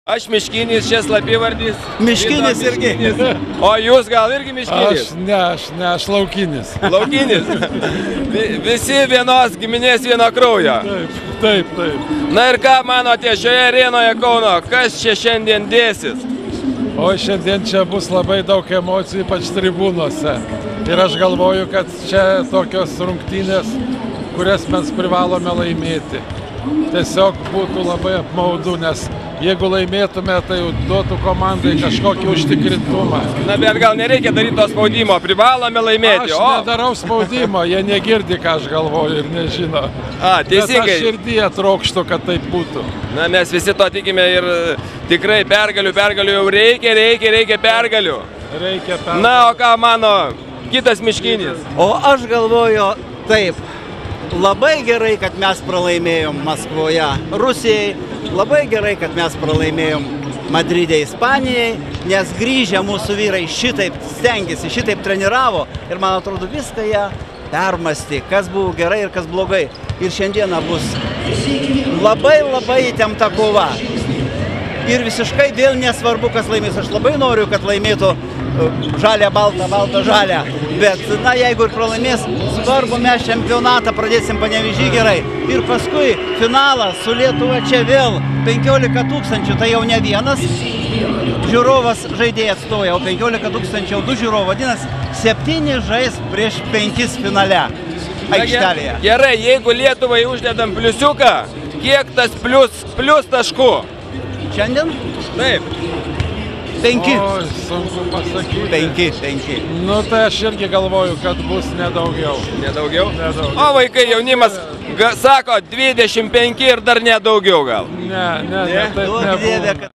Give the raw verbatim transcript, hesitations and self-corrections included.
Aš Miškinis, čia slapyvardis. Miškinis irgi. O jūs gal irgi Miškinis? Aš ne, aš ne, aš Laukinis. Laukinis. Visi vienos giminės vieno kraujo. Taip, taip, taip. Na ir ką manote šioje arenoje Kauno, kas čia šiandien dėsis? O šiandien čia bus labai daug emocijų, ypač tribūnose. Ir aš galvoju, kad čia tokios rungtynės, kurias mes privalome laimėti. Tiesiog būtų labai apmaudu, nes jeigu laimėtume, tai duotų komandai kažkokį užtikrintumą. Na, bet gal nereikia daryti to spaudimo, privalome laimėti. Aš nedarau spaudimo, jie negirdi, ką aš galvoju ir nežino. A, teisingai. Bet aš širdyje trokštu, kad taip būtų. Na, mes visi to tikime ir tikrai pergalių, pergalių jau reikia, reikia, reikia pergalių. Reikia pergalių. Na, o ką mano kitas Miškinis? O aš galvoju taip. Labai gerai, kad mes pralaimėjom Maskvoje Rusijai, labai gerai, kad mes pralaimėjom Madride Ispanijai, nes grįžę mūsų vyrai šitaip stengiasi, šitaip treniravo ir man atrodo viską jie permasti, kas buvo gerai ir kas blogai. Ir šiandieną bus labai labai įtempta kova. Ir visiškai vėl nesvarbu, kas laimės. Aš labai noriu, kad laimėtų žalia, balta, balta, žalia. Bet, na, jeigu ir pralaimės, svarbu, mes čempionatą pradėsim Panevėžy gerai. Ir paskui finalas su Lietuva čia vėl penkiolika tūkstančių, tai jau ne vienas žiūrovas žaidėjai atstoja, o penkiolika tūkstančių jau du žiūrovai. Vadinasi, septyni žais prieš penkis finale aikštelėje. Gerai, jeigu Lietuvai uždedam pliusiuką, kiek tas plius, plius taškų? Šiandien? Taip. Penki. O, sunku pasakyti. Penki, penki. Nu, tai aš irgi galvoju, kad bus nedaugiau. Nedaugiau? Nedaugiau. O vaikai, jaunimas sako dvidešimt penki ir dar nedaugiau gal? Ne, ne, ne, taip nebūna.